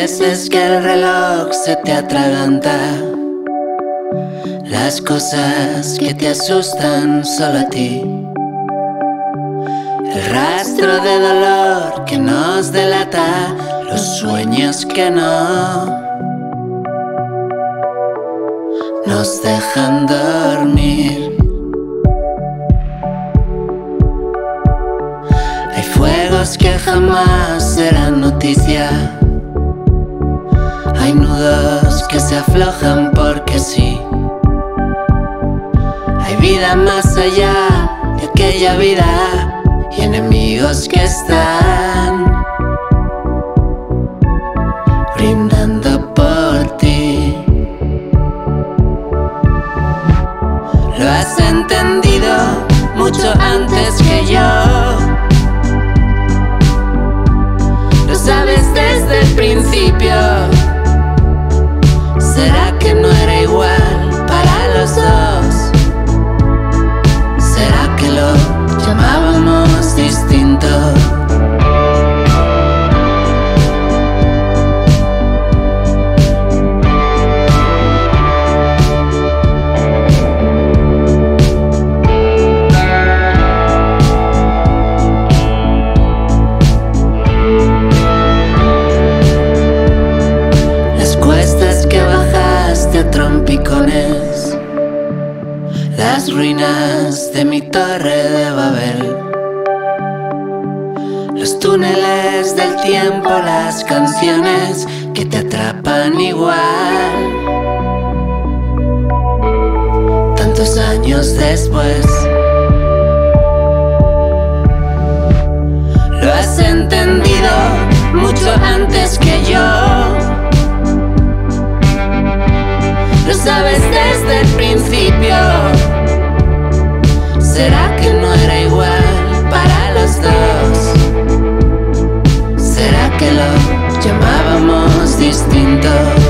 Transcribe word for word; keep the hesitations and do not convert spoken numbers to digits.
veces que el reloj se te atraganta, las cosas que te asustan solo a ti, el rastro de dolor que nos delata, los sueños que no nos dejan dormir. Hay fuegos que jamás serán noticia, hay nudos que se aflojan porque sí. Hay vida más allá de aquella vida y enemigos que están brindando por ti. Lo has entendido mucho antes que yo, lo sabes desde el principio. ¿Será que no era igual para los dos? ¿Será que lo llamábamos distinto? Trompicones, las ruinas de mi torre de Babel, los túneles del tiempo, las canciones que te atrapan igual. Tantos años después, lo has entendido mucho antes que yo. Lo sabes desde el principio. ¿Será que no era igual para los dos? ¿Será que lo llamábamos distinto?